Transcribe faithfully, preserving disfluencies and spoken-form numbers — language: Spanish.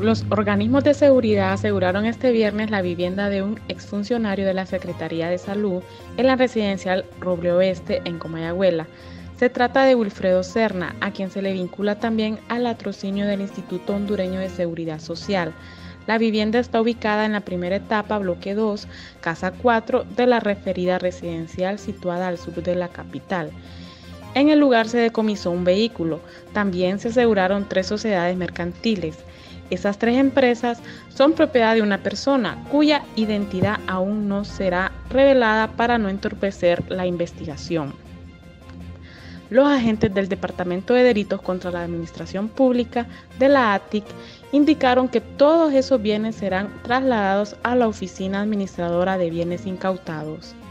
Los organismos de seguridad aseguraron este viernes la vivienda de un exfuncionario de la Secretaría de Salud en la residencial Roble Oeste en Comayagüela. Se trata de Wilfredo Serna, a quien se le vincula también al latrocinio del Instituto Hondureño de Seguridad Social. La vivienda está ubicada en la primera etapa, bloque dos, casa cuatro, de la referida residencial situada al sur de la capital. En el lugar se decomisó un vehículo. También se aseguraron tres sociedades mercantiles. Esas tres empresas son propiedad de una persona cuya identidad aún no será revelada para no entorpecer la investigación. Los agentes del Departamento de Delitos contra la Administración Pública de la A T I C indicaron que todos esos bienes serán trasladados a la Oficina Administradora de Bienes Incautados.